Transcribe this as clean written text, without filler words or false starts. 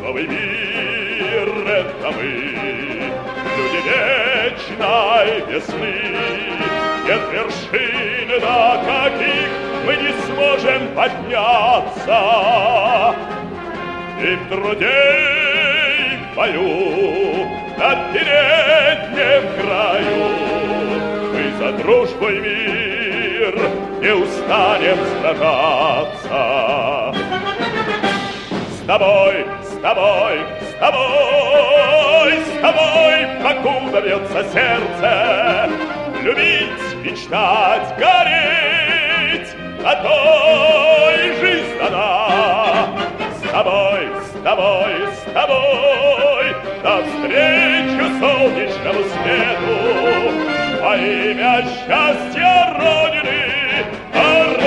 Новый мир — это мы, люди вечной весны. Нет вершин, до каких мы не сможем подняться. И в труде, и в бою, на переднем краю мы за дружбу и мир не устанем сражаться. С тобой, с тобой, с тобой, с тобой, покуда бьется сердце, любить, мечтать, гореть, а то и жизнь дана. С тобой, с тобой, с тобой, навстречу солнечному свету, во имя счастья Родины,